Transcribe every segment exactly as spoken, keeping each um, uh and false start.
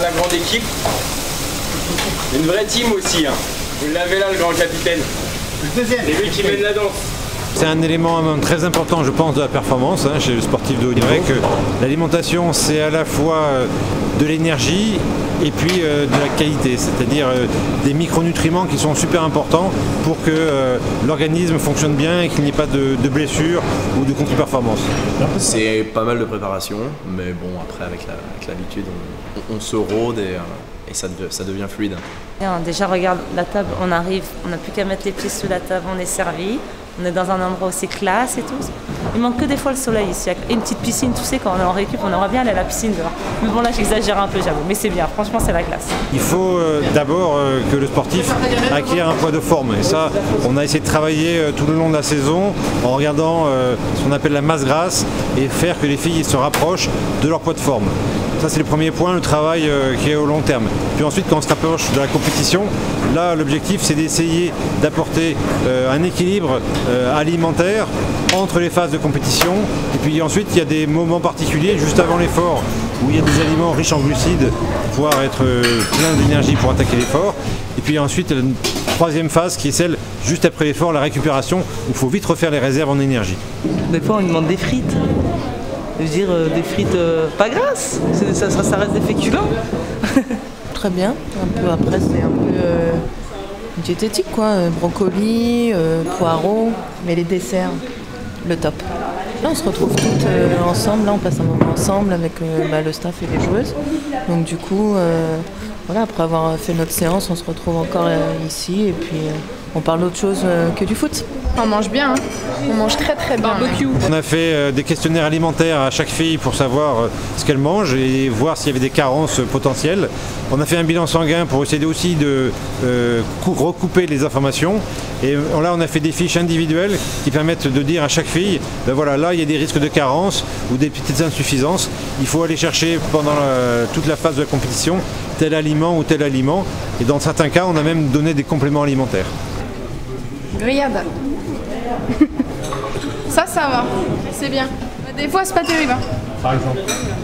la grande équipe. Une vraie team aussi. Hein. Vous l'avez là, le grand capitaine. Le deuxième. C'est lui qui mène la danse. C'est un élément très important, je pense, de la performance hein, chez le sportif de haut niveau. C'est vrai que l'alimentation, c'est à la fois de l'énergie et puis euh, de la qualité, c'est-à-dire euh, des micronutriments qui sont super importants pour que euh, l'organisme fonctionne bien et qu'il n'y ait pas de, de blessures ou de contre-performance. C'est pas mal de préparation, mais bon, après, avec l'habitude, on, on se rôde et, euh, et ça, devient, ça devient fluide. Bien, déjà, regarde la table, on arrive, on n'a plus qu'à mettre les pieds sous la table, on est servi. On est dans un endroit où c'est classe et tout. Il manque que des fois le soleil ici. Et une petite piscine, tu sais, quand on est en récup, on aimerait bien aller à la piscine dehors. Mais bon, là, j'exagère un peu, j'avoue. Mais c'est bien, franchement, c'est la classe. Il faut euh, d'abord euh, que le sportif acquiert un poids de forme. Et ça, on a essayé de travailler euh, tout le long de la saison en regardant euh, ce qu'on appelle la masse grasse et faire que les filles se rapprochent de leur poids de forme. Ça, c'est le premier point, le travail euh, qui est au long terme. Puis ensuite, quand on se rapproche de la compétition, là, l'objectif, c'est d'essayer d'apporter euh, un équilibre euh, alimentaire entre les phases de compétition. Et puis ensuite, il y a des moments particuliers, juste avant l'effort, où il y a des aliments riches en glucides pour pouvoir être euh, plein d'énergie pour attaquer l'effort. Et puis ensuite, une troisième phase qui est celle juste après l'effort, la récupération, où il faut vite refaire les réserves en énergie. Des fois, on lui demande des frites. Je veux dire, euh, des frites euh, pas grasses, ça, ça, ça reste des féculents. Très bien, un peu après c'est un peu euh, diététique quoi, euh, brocoli, euh, poireaux, mais les desserts, le top. Là on se retrouve toutes euh, ensemble, là on passe un moment ensemble avec euh, bah, le staff et les joueuses. Donc du coup, euh, voilà, après avoir fait notre séance, on se retrouve encore euh, ici et puis euh, on parle d'autre chose euh, que du foot. On mange bien, hein. On mange très très bien. Barbecue. On a fait euh, des questionnaires alimentaires à chaque fille pour savoir euh, ce qu'elle mange et voir s'il y avait des carences euh, potentielles. On a fait un bilan sanguin pour essayer aussi de euh, recouper les informations. Et euh, là, on a fait des fiches individuelles qui permettent de dire à chaque fille, ben voilà, là il y a des risques de carence ou des petites insuffisances. Il faut aller chercher pendant la, toute la phase de la compétition tel aliment ou tel aliment. Et dans certains cas, on a même donné des compléments alimentaires. Grillade. Ça, ça va. C'est bien. Des fois, c'est pas terrible. Hein. Par exemple.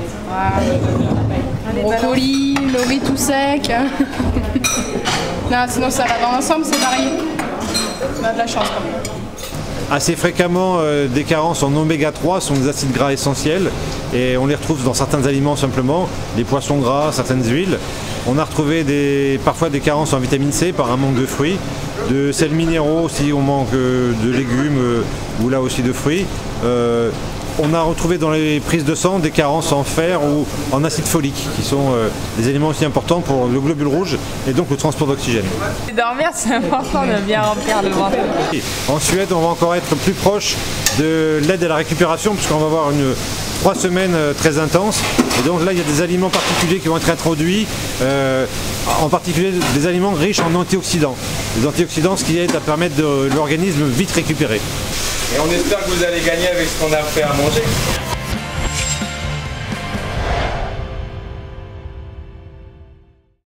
Voilà. Brocoli, le riz tout sec. Non, sinon, ça va dans l'ensemble, c'est varié. On a de la chance quand même. Assez fréquemment, euh, des carences en oméga trois sont des acides gras essentiels et on les retrouve dans certains aliments simplement, des poissons gras, certaines huiles. On a retrouvé des, parfois des carences en vitamine C par un manque de fruits, de sels minéraux si on manque euh, de légumes euh, ou là aussi de fruits. Euh, on a retrouvé dans les prises de sang des carences en fer ou en acide folique qui sont euh, des éléments aussi importants pour le globule rouge et donc le transport d'oxygène. Dormir, c'est important de bien remplir le ventre. En Suède, on va encore être plus proche de l'aide à la récupération puisqu'on va avoir une trois semaines très intenses. Et donc là, il y a des aliments particuliers qui vont être introduits, euh, en particulier des aliments riches en antioxydants. Les antioxydants, ce qui aide à permettre de l'organisme vite récupérer. Et on espère que vous allez gagner avec ce qu'on a fait à manger.